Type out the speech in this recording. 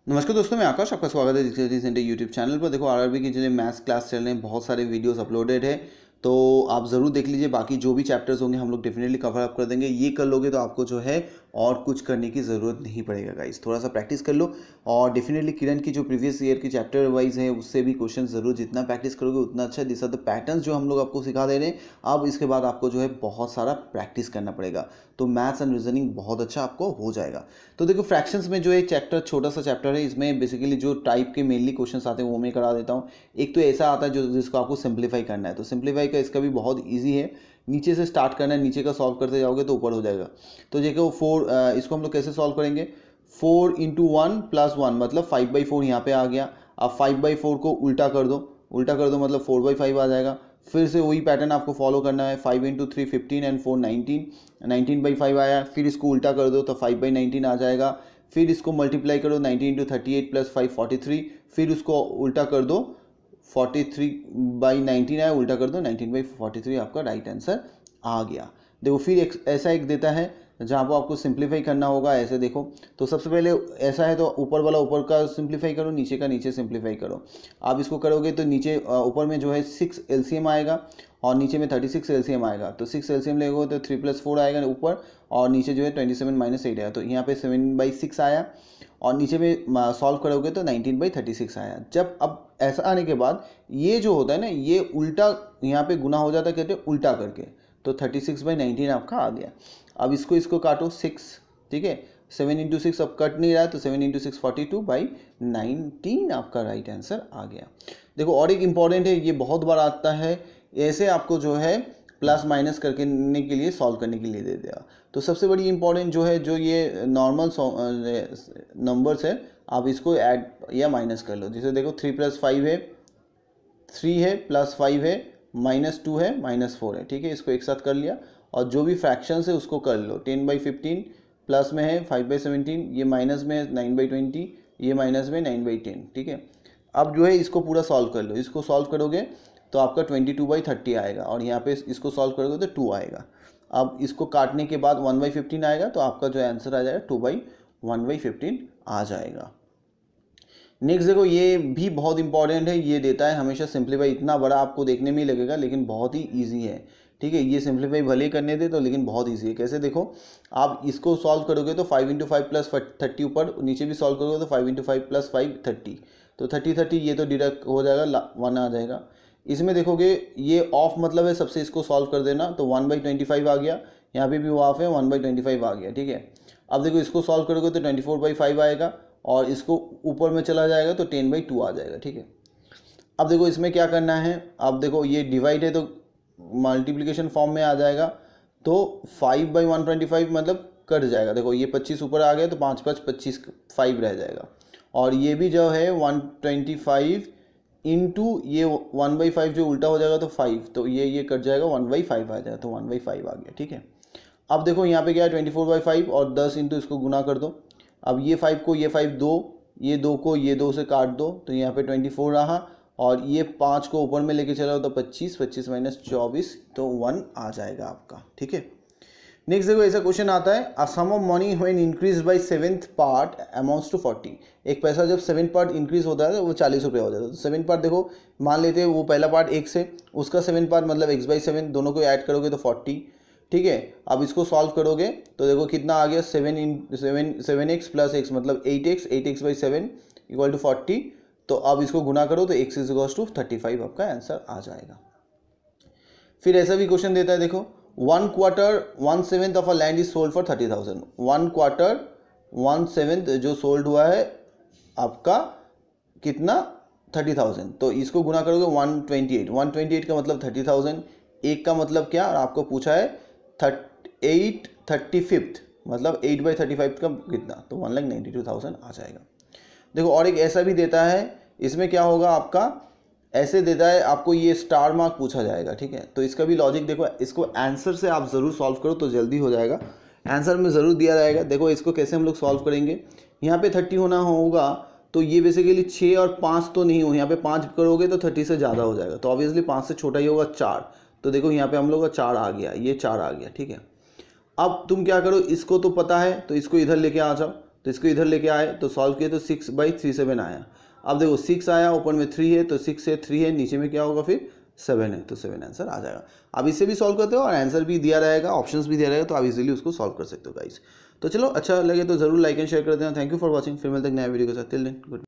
नमस्कार दोस्तों, मैं आकाश, आपका स्वागत है डिजिटल सेंटर यूट्यूब चैनल पर। देखो आरआरबी की जो मैथ्स क्लास चल रहे हैं, बहुत सारे वीडियोस अपलोडेड है, तो आप ज़रूर देख लीजिए। बाकी जो भी चैप्टर्स होंगे हम लोग डेफिनेटली कवर अप कर देंगे। ये कर लोगे तो आपको जो है और कुछ करने की ज़रूरत नहीं पड़ेगा गाइस। थोड़ा सा प्रैक्टिस कर लो और डेफिनेटली किरण की जो प्रीवियस ईयर की चैप्टर वाइज है उससे भी क्वेश्चन ज़रूर, जितना प्रैक्टिस करोगे उतना अच्छा। दिस आर द पैटर्न्स जो हम लोग आपको सिखा दे रहे हैं। अब इसके बाद आपको जो है बहुत सारा प्रैक्टिस करना पड़ेगा, तो मैथ्स एंड रीजनिंग बहुत अच्छा आपको हो जाएगा। तो देखो फ्रैक्शंस में जो एक चैप्टर, छोटा सा चैप्टर है, इसमें बेसिकली जो टाइप के मेनली क्वेश्चंस आते हैं वो मैं करा देता हूँ। एक तो ऐसा आता है जो जिसको आपको सिंप्लीफाई करना है, तो सिंप्लीफाई का इसका भी बहुत ईजी है। नीचे से स्टार्ट करना है, नीचे का सॉल्व करते जाओगे तो ऊपर हो जाएगा। तो देखो इसको हम लोग कैसे सॉल्व करेंगे। 4 इंटू 1 प्लस 1 मतलब 5/4 यहाँ पे आ गया। अब 5/4 को उल्टा कर दो, उल्टा कर दो मतलब 4/5 आ जाएगा। फिर से वही पैटर्न आपको फॉलो करना है। 5 इंटू 3 15 एंड 4 19, 19/5 आया। फिर इसको उल्टा कर दो तो 5/19 आ जाएगा। फिर इसको मल्टीप्लाई करो, 19 इंटू 38 प्लस 5 43। फिर उसको उल्टा कर दो, 43/19 आया, उल्टा कर दो, 19/43 आपका राइट आंसर आ गया। देखो फिर ऐसा एक देता है जहाँ पर आपको सिंप्लीफाई करना होगा। ऐसे देखो, तो सबसे पहले ऐसा है तो ऊपर वाला ऊपर का सिंप्लीफाई करो, नीचे का नीचे सिंप्लीफाई करो। आप इसको करोगे तो नीचे ऊपर में जो है 6 एलसीएम आएगा और नीचे में 36 एलसीएम आएगा। तो 6 एलसीएम लेगो तो 3 + 4 आएगा ऊपर, और नीचे जो है 27 - 8 आया, तो यहाँ पे 7/6 आया। और नीचे में सॉल्व करोगे तो 19/36 आया। जब अब ऐसा आने के बाद ये जो होता है ना, ये उल्टा यहाँ पे गुना हो जाता है, कहते हैं उल्टा करके, तो 36/19 आपका आ गया। अब इसको काटो 6, ठीक है। 7 इंटू 6 अब कट नहीं रहा है, तो 7 इंटू 6 42/19 आपका राइट आंसर आ गया। देखो और एक इम्पॉर्टेंट है, ये बहुत बार आता है, ऐसे आपको जो है प्लस माइनस करने के लिए, सॉल्व करने के लिए दे देगा। तो सबसे बड़ी इंपॉर्टेंट जो है, जो ये नॉर्मल नंबर्स है, आप इसको ऐड या माइनस कर लो। जैसे देखो 3 + 5 है, 3 है, +5 है, -2 है, -4 है, ठीक है। इसको एक साथ कर लिया और जो भी फ्रैक्शंस है उसको कर लो। 10/15 प्लस में है 5/17, ये माइनस में है 9/20, ये माइनस में 9/10, ठीक है। अब जो है इसको पूरा सॉल्व कर लो। इसको सॉल्व करोगे तो आपका 22/30 आएगा, और यहाँ पे इसको सॉल्व करोगे तो 2 आएगा। अब इसको काटने के बाद 1/15 आएगा, तो आपका जो आंसर आ जाएगा 2/1/15 आ जाएगा। नेक्स्ट देखो, ये भी बहुत इंपॉर्टेंट है, ये देता है हमेशा सिंप्लीफाई। इतना बड़ा आपको देखने में ही लगेगा लेकिन बहुत ही ईजी है, ठीक है। ये सिंप्लीफाई भले ही करने दे तो, लेकिन बहुत ईजी है। कैसे देखो, आप इसको सॉल्व करोगे तो 5 इंटू 5 प्लस 30 ऊपर, नीचे भी सॉल्व करोगे तो 5 इंटू 5 प्लस 5 30, तो 30 ये तो डिडक्ट हो जाएगा, 1 आ जाएगा। इसमें देखोगे ये ऑफ मतलब है सबसे, इसको सॉल्व कर देना, तो 1/25 आ गया। यहाँ पे भी वो ऑफ है, 1/25 आ गया, ठीक है। अब देखो इसको सॉल्व करोगे तो 24/5 आएगा, और इसको ऊपर में चला जाएगा तो 10/2 आ जाएगा, ठीक है। अब देखो इसमें क्या करना है, अब देखो ये डिवाइड है तो मल्टीप्लिकेशन फॉर्म में आ जाएगा, तो 5/125 मतलब कट जाएगा। देखो ये 25 ऊपर आ गया तो 5 × 5 = 25, 5 रह जाएगा। और ये भी जो है 125 इंटू ये 1/5 जो उल्टा हो जाएगा तो 5, तो ये कट जाएगा, 1/5 आ जाएगा, तो 1/5 आ गया, ठीक है। अब देखो यहाँ पे क्या है 24/5, और 10 इंटू इसको गुना कर दो। अब ये 5 को ये 5 2, ये 2 को ये 2 से काट दो, तो यहाँ पे 24 रहा, और ये 5 को ऊपर में लेके चला तो 25, 25 - 24, तो 1 आ जाएगा आपका, ठीक है। नेक्स्ट देखो ऐसा क्वेश्चन आता है, a sum of money when increase by 7th part amounts to 40। एक पैसा जब 7th पार्ट इंक्रीज होता है तो वो 40 रुपये हो जाता है। तो 7th पार्ट देखो, मान लेते हैं वो पहला पार्ट x है, उसका 7th पार्ट मतलब x/7, दोनों को ऐड करोगे तो 40, ठीक है। अब इसको सॉल्व करोगे तो देखो कितना आ गया, 7x + x मतलब 8x, 8x/7 = 40। तो अब इसको गुना करो तो x = 35 आपका आंसर आ जाएगा। फिर ऐसा भी क्वेश्चन देता है, देखो 1/4 1/7 of a land is sold for 30,000। 1/4 1/7 जो सोल्ड हुआ है आपका कितना, 30,000। तो इसको गुना करोगे 128, 128 का मतलब 30,000, एक का मतलब क्या, आपको पूछा है 8/35 मतलब 8/35 का कितना, तो 1,92,000 आ जाएगा। देखो और एक ऐसा भी देता है, इसमें क्या होगा आपका, ऐसे देता है आपको, ये स्टार मार्क पूछा जाएगा, ठीक है। तो इसका भी लॉजिक देखो, इसको आंसर से आप ज़रूर सॉल्व करो तो जल्दी हो जाएगा, आंसर में ज़रूर दिया जाएगा। देखो इसको कैसे हम लोग सॉल्व करेंगे, यहाँ पे 30 होना होगा, तो ये बेसिकली 6 और 5 तो नहीं हो, यहाँ पे 5 करोगे तो 30 से ज़्यादा हो जाएगा, तो ऑब्वियसली 5 से छोटा ही होगा 4। तो देखो यहाँ पे हम लोग का 4 आ गया, ये 4 आ गया, ठीक है। अब तुम क्या करो, इसको तो पता है तो इसको इधर लेके आ जाओ, तो इसको इधर लेके आए तो सॉल्व किए तो 6/37 आया। अब देखो 6 आया, ऊपर में 3 है तो 6 से 3 है, नीचे में क्या होगा फिर 7 है, तो 7 आंसर आ जाएगा। अब इससे भी सॉल्व करते हो और आंसर भी दिया रहेगा, ऑप्शंस भी दिया रहेगा, तो आप इजीली उसको सॉल्व कर सकते हो गाइस। तो चलो अच्छा लगे तो जरूर लाइक एंड शेयर कर देना। थैंक यू फॉर वॉचिंग, फिर मिलते हैं नया वीडियो के साथ। Till then good.